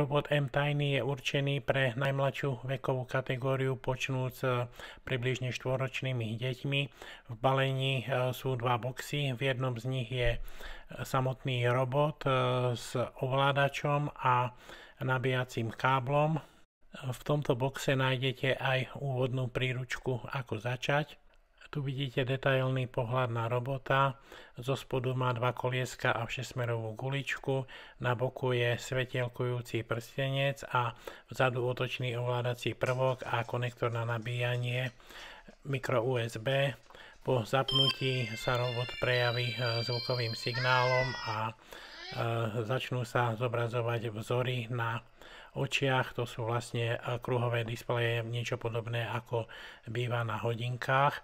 Robot M-Tiny je určený pre najmladšiu vekovú kategóriu počnúc približne 4-ročnými deťmi. V balení sú dva boxy, v jednom z nich je samotný robot s ovládačom a nabíjacím káblom. V tomto boxe nájdete aj úvodnú príručku ako začať. Tu vidíte detailný pohľad na robota, zo spodu má dva kolieska a 6-smerovú guličku, na boku je svetielkujúci prstenec a vzadu otočný ovládací prvok a konektor na nabíjanie micro USB. Po zapnutí sa robot prejaví zvukovým signálom a začnú sa zobrazovať vzory na očiach, to sú vlastne kruhové displeje, niečo podobné ako býva na hodinkách.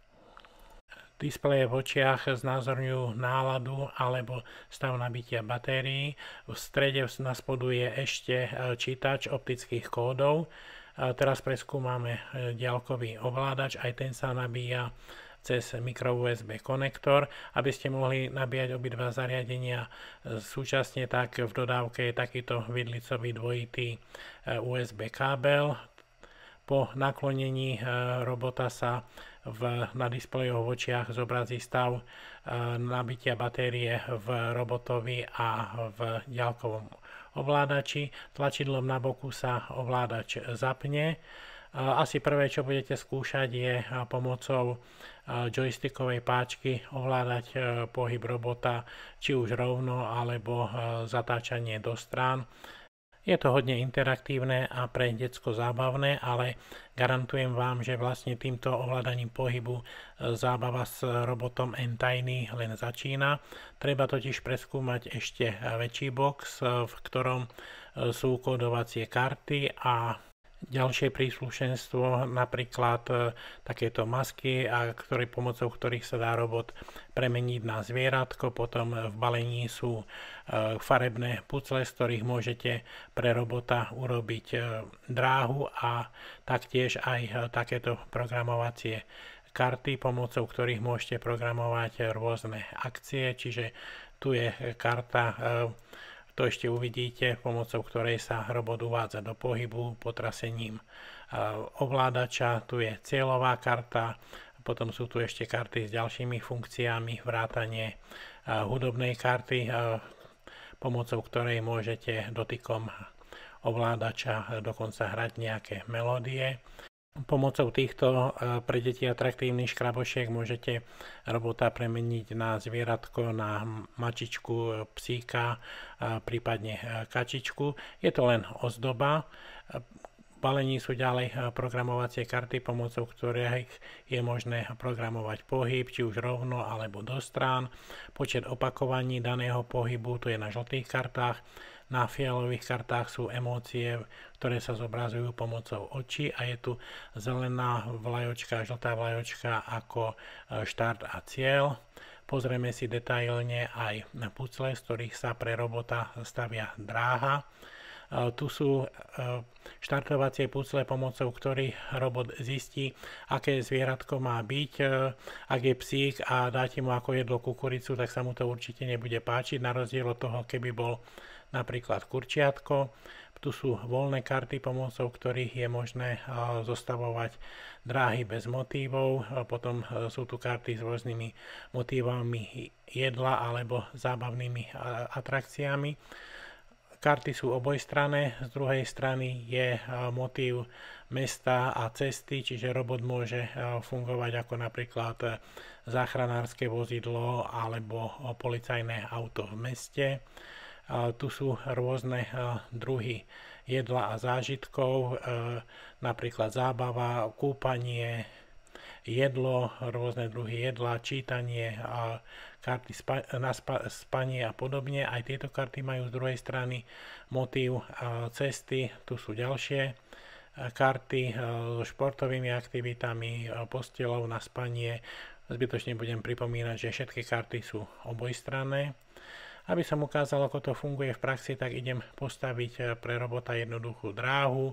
Displeje v očiach znázorňujú náladu alebo stav nabitia batérií. V strede na spodu je ešte čítač optických kódov. Teraz preskúmame diaľkový ovládač, aj ten sa nabíja cez micro USB konektor. Aby ste mohli nabíjať obidva zariadenia súčasne, tak v dodávke je takýto vidlicový dvojitý USB kábel. Po naklonení robota sa na displejoch v očiach zobrazí stav nabitia batérie v robotovi a v diaľkovom ovládači. Tlačidlom na boku sa ovládač zapne. Asi prvé, čo budete skúšať, je pomocou joystickovej páčky ovládať pohyb robota, či už rovno alebo zatáčanie do strán. Je to hodne interaktívne a pre decko zábavné, ale garantujem vám, že vlastne týmto ovládaním pohybu zábava s robotom M-Tiny len začína. Treba totiž preskúmať ešte väčší box, v ktorom sú kódovacie karty a ďalšie príslušenstvo, napríklad takéto masky, pomocou ktorých sa dá robot premeniť na zvieratko. Potom v balení sú farebné pucle, z ktorých môžete pre robota urobiť dráhu a taktiež aj takéto programovacie karty, pomocou ktorých môžete programovať rôzne akcie. Čiže tu je karta, to ešte uvidíte, pomocou ktorej sa robot uvádza do pohybu potrasením ovládača. Tu je cieľová karta, potom sú tu ešte karty s ďalšími funkciami, vrátanie hudobnej karty, pomocou ktorej môžete dotykom ovládača dokonca hrať nejaké melódie. Pomocou týchto pre deti atraktívnych škrabošiek môžete robota premeniť na zvieratko, na mačičku, psíka, prípadne kačičku. Je to len ozdoba. V balení sú ďalej programovacie karty, pomocou ktorých je možné programovať pohyb, či už rovno alebo do strán. Počet opakovaní daného pohybu, to je na žltých kartách. Na fialových kartách sú emócie, ktoré sa zobrazujú pomocou očí a je tu zelená vlajočka, žltá vlajočka ako štart a cieľ. Pozrieme si detailne aj na pucle, z ktorých sa pre robota stavia dráha. Tu sú štartovacie pucle, pomocou ktorých robot zistí, aké zvieratko má byť. Ak je psík a dáte mu ako jedlo kukuricu, tak sa mu to určite nebude páčiť, na rozdiel od toho, keby bol napríklad kurčiatko. Tu sú voľné karty, pomocou ktorých je možné zostavovať dráhy bez motívov. Potom sú tu karty s rôznymi motívami jedla alebo zábavnými atrakciami. Karty sú obojstranné, z druhej strany je motív mesta a cesty, čiže robot môže fungovať ako napríklad záchranárske vozidlo alebo policajné auto v meste. Tu sú rôzne druhy jedla a zážitkov, napríklad zábava, kúpanie, jedlo, rôzne druhy jedla, čítanie, karty na spanie a podobne. Aj tieto karty majú z druhej strany motív cesty. Tu sú ďalšie karty so športovými aktivitami, posteľou na spanie. Zbytočne budem pripomínať, že všetky karty sú obojstranné. Aby som ukázal, ako to funguje v praxi, tak idem postaviť pre robota jednoduchú dráhu.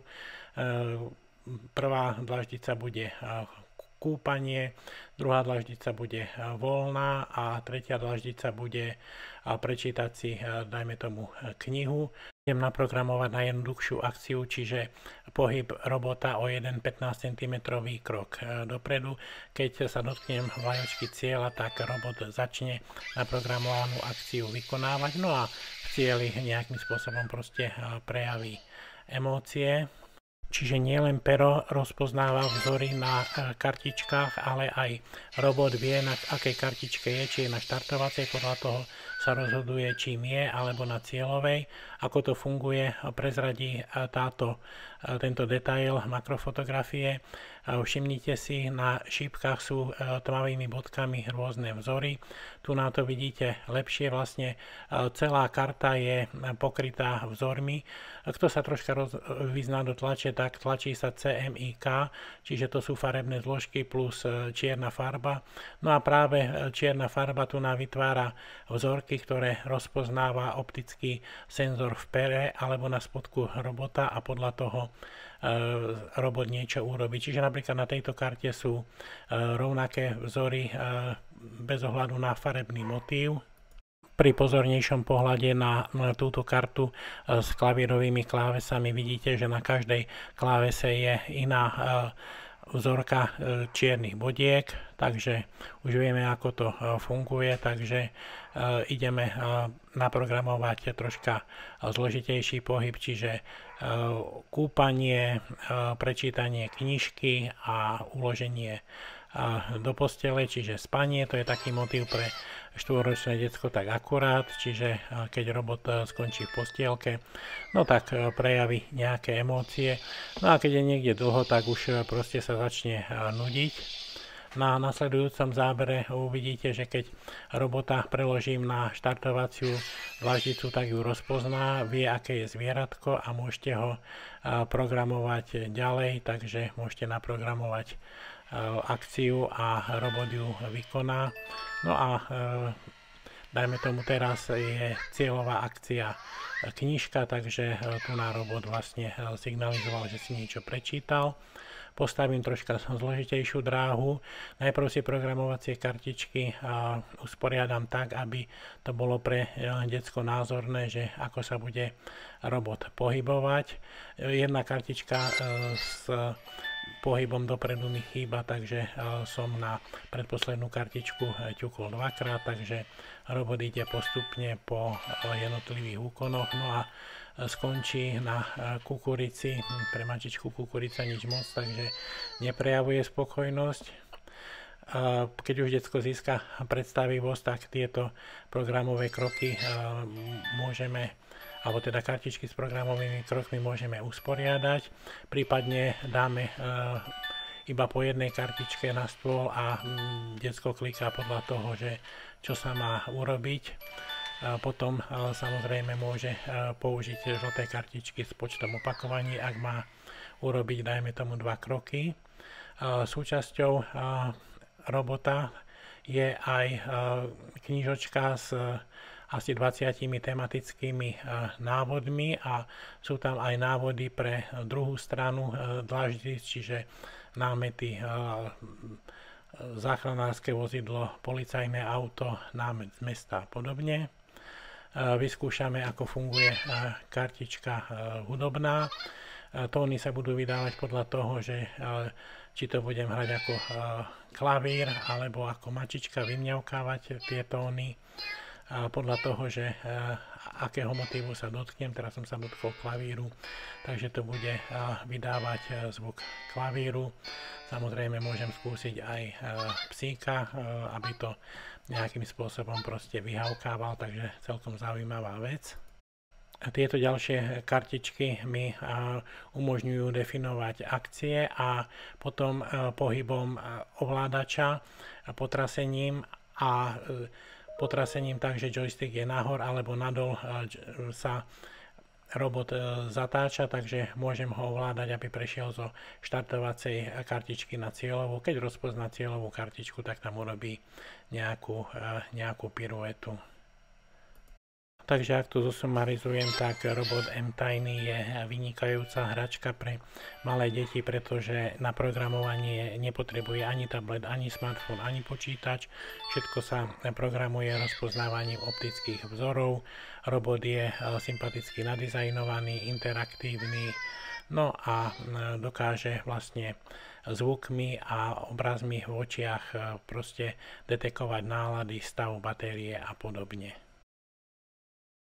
Prvá dlaždica bude kúpanie, druhá dlaždica bude voľná a tretia dlaždica bude prečítať si, dajme tomu, knihu. Idem naprogramovať na jednoduchšiu akciu, čiže pohyb robota o 1 15 cm krok dopredu. Keď sa dotknem vlajočky cieľa, tak robot začne naprogramovanú akciu vykonávať. No a v cieli nejakým spôsobom proste prejaví emócie. Čiže nielen pero rozpoznáva vzory na kartičkách, ale aj robot vie, na akej kartičke je, či je na štartovacej, podľa toho sa rozhoduje, čím je, alebo na cieľovej. Ako to funguje, prezradí tento detail makrofotografie. Všimnite si, na šípkach sú tmavými bodkami rôzne vzory. Tu na to vidíte lepšie, vlastne celá karta je pokrytá vzormi. Kto sa troška vyzná do tlače, tak tlačí sa CMYK, čiže to sú farebné zložky plus čierna farba. No a práve čierna farba tu nám vytvára vzorky, ktoré rozpoznáva optický senzor v pere alebo na spodku robota a podľa toho robot niečo urobí. Čiže napríklad na tejto karte sú rovnaké vzory bez ohľadu na farebný motív. Pri pozornejšom pohľade na túto kartu s klavírovými klávesami vidíte, že na každej klávese je iná vzorka čiernych bodiek, takže už vieme, ako to funguje, takže ideme naprogramovať troška zložitejší pohyb, čiže kúpanie, prečítanie knižky a uloženie do postele, čiže spanie, to je taký motív pre štvoročné decko tak akurát, čiže keď robot skončí v postielke, no tak prejaví nejaké emócie, no a keď je niekde dlho, tak už proste sa začne nudiť. Na nasledujúcom zábere uvidíte, že keď robota preložím na štartovaciu dlaždicu, tak ju rozpozná, vie, aké je zvieratko a môžete ho programovať ďalej, takže môžete naprogramovať akciu a robot ju vykoná. No a dajme tomu, teraz je cieľová akcia knižka, takže tu na robot vlastne signalizoval, že si niečo prečítal. Postavím troška zložitejšiu dráhu. Najprv si programovacie kartičky usporiadam tak, aby to bolo pre decko názorné, že ako sa bude robot pohybovať. Jedna kartička s pohybom dopredu mi chýba, takže som na predposlednú kartičku ťukol dvakrát, takže robot ide postupne po jednotlivých úkonoch. No a skončí na kukurici, pre mačičku kukurica nič moc, takže neprejavuje spokojnosť. Keď už decko získa predstavivosť, tak tieto programové kroky môžeme, alebo teda kartičky s programovými krokmi môžeme usporiadať, prípadne dáme iba po jednej kartičke na stôl a decko kliká podľa toho, že čo sa má urobiť. Potom samozrejme môže použiť žlté kartičky s počtom opakovaní, ak má urobiť, dajme tomu, 2 kroky. Súčasťou robota je aj knižočka s asi 20 tematickými návodmi a sú tam aj návody pre druhú stranu dlaždic, čiže námety záchranárske vozidlo, policajné auto, námet z mesta a podobne. Vyskúšame, ako funguje kartička hudobná. Tóny sa budú vydávať podľa toho, že či to budem hrať ako klavír alebo ako mačička, vymňaukávať tie tóny. Podľa toho, že akého motívu sa dotknem, teraz som sa dotkol klavíru, takže to bude vydávať zvuk klavíru. Samozrejme môžem skúsiť aj psíka, aby to nejakým spôsobom proste vyhavkával, takže celkom zaujímavá vec. Tieto ďalšie kartičky mi umožňujú definovať akcie a potom pohybom ovládača, potrasením tak, že joystick je nahor alebo nadol, sa robot zatáča, takže môžem ho ovládať, aby prešiel zo štartovacej kartičky na cieľovú. Keď rozpozná cieľovú kartičku, tak tam urobí nejakú piruetu. Takže ak to zosumarizujem, tak robot M-Tiny je vynikajúca hračka pre malé deti, pretože na programovanie nepotrebuje ani tablet, ani smartfón, ani počítač. Všetko sa programuje rozpoznávaním optických vzorov. Robot je sympaticky nadizajnovaný, interaktívny, no a dokáže vlastne zvukmi a obrazmi v očiach proste detekovať nálady, stav batérie a podobne.